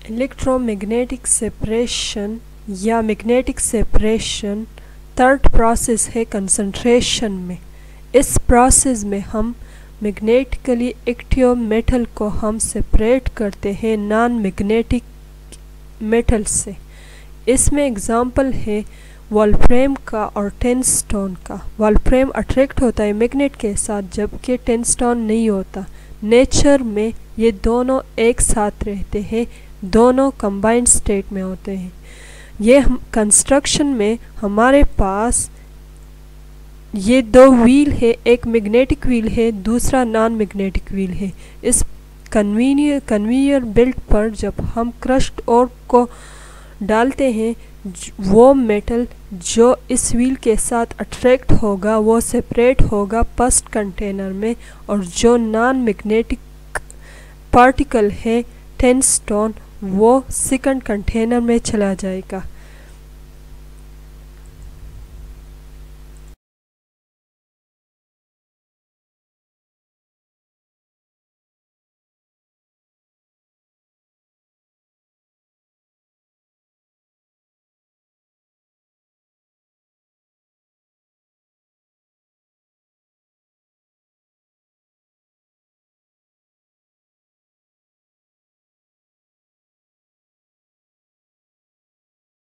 Electromagnetic separation या magnetic separation third process है concentration में। इस प्रोसेस में हम मैग्नेटिकली एक्टिव मेटल को हम सेपरेट करते हैं नॉन मैग्नेटिक मेटल से। इसमें एग्जांपल है वोल्फ्रेम का और टंगस्टन का। वोल्फ्रेम अट्रैक्ट होता है मैग्नेट के साथ जबकि टंगस्टन नहीं होता। नेचर में ये दोनों एक साथ रहते हैं, दोनों कंबाइंड स्टेट में होते हैं। ये कंस्ट्रक्शन में हमारे पास ये दो व्हील है, एक मैग्नेटिक व्हील है, दूसरा नॉन मैग्नेटिक व्हील है। इस कन्वेयर बेल्ट पर जब हम क्रश्ड ओर को डालते हैं, वो मेटल जो इस व्हील के साथ अट्रैक्ट होगा वो सेपरेट होगा फर्स्ट कंटेनर में, और जो नॉन मैग्नेटिक पार्टिकल है टंगस्टन वो सेकंड कंटेनर में चला जाएगा।